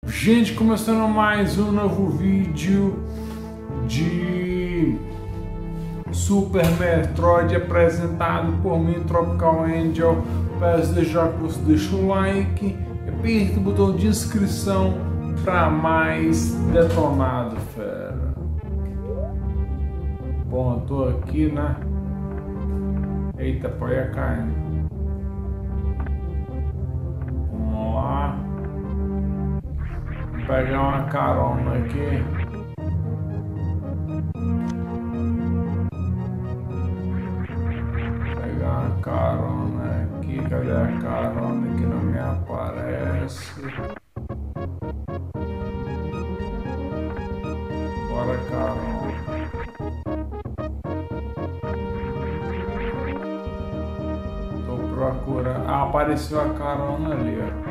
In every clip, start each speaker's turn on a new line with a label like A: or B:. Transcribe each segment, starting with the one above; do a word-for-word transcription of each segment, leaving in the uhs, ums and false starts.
A: Gente, começando mais um novo vídeo de Super Metroid apresentado por mim, Tropical Angel. Peço desde já que você deixe o like, aperta o botão de inscrição para mais detonado, fera. Bom, eu tô aqui, né? Eita, pô, ia caindo. Vamos lá. Vou pegar uma carona aqui. Pegar uma carona aqui. Cadê a carona que não me aparece? Bora, carona. Procura. Ah, apareceu a carona ali, ó.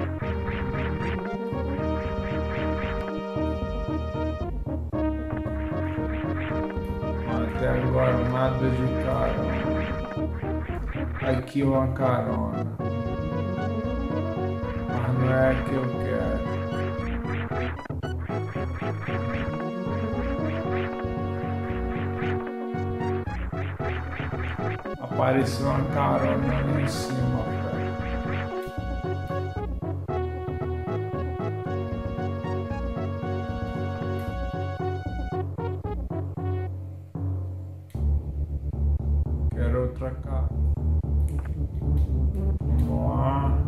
A: Até agora nada de carona. Aqui uma carona. Mas não é a que eu quero. Apareceu uma carona ali em cima, velho. Quero outra cara. Vamos lá.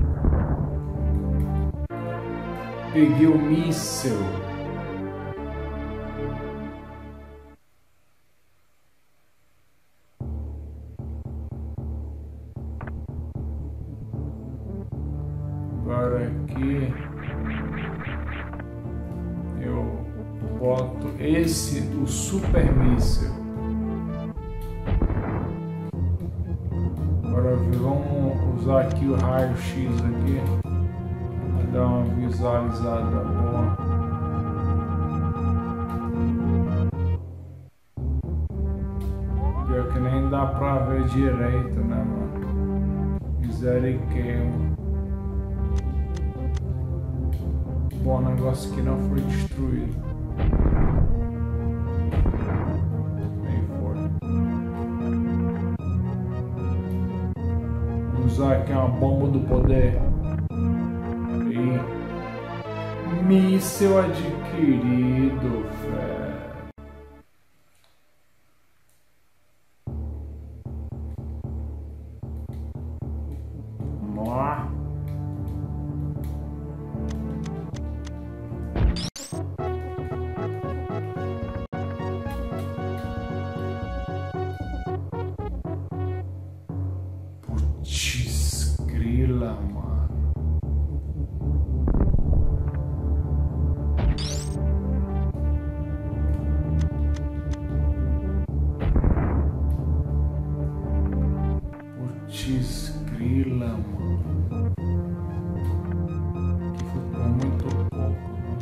A: Peguei o míssil. Agora aqui eu boto esse, o super míssil. Agora vamos usar aqui o raio-x aqui para dar uma visualizada boa. Pior que nem dá pra ver direito, né, mano? Misericórdia. Bom, o negócio que não foi destruído. Aí foi. Vamos usar aqui uma bomba do poder. E míssil adquirido, velho. Vamos lá. Putz, grila, mano. Putz, grila, mano. Que ficou muito pouco.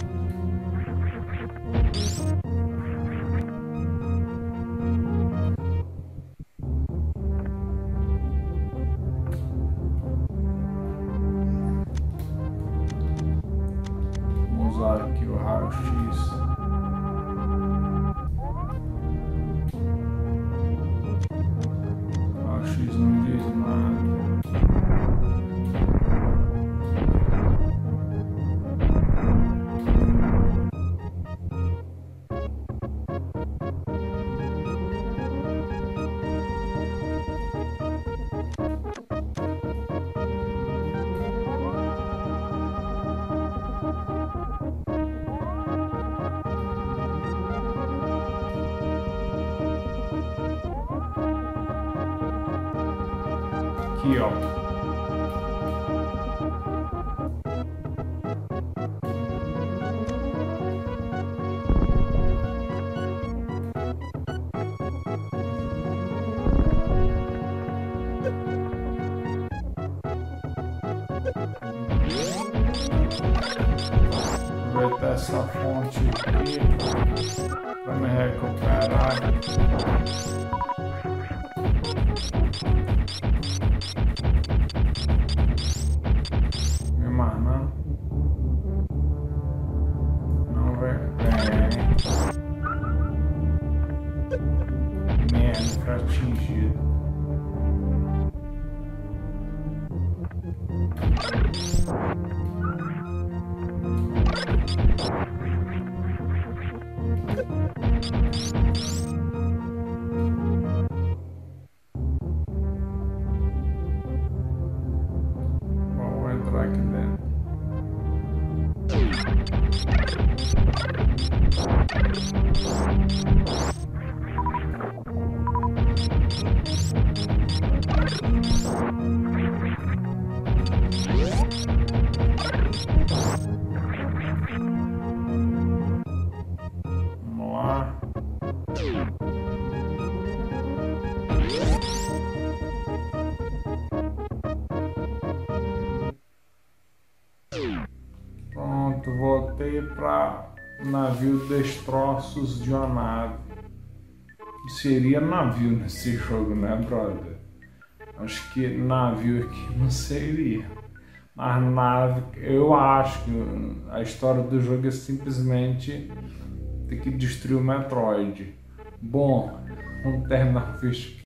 A: Vamos usar aqui o raio-x. O raio-x não diz nada. Aqui, ó. Aproveitar essa fonte aqui para me recuperar. Me manar. atingido. Vamos entrar aqui dentro. Vamos lá. Pronto, voltei para navio destroços de uma nave. Seria navio nesse jogo, né, brother? Acho que navio aqui não seria. Mas nave, eu acho que a história do jogo é simplesmente ter que destruir o Metroid. Bom, vamos terminar o vídeo.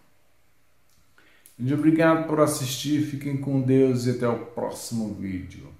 A: Muito obrigado por assistir, fiquem com Deus e até o próximo vídeo.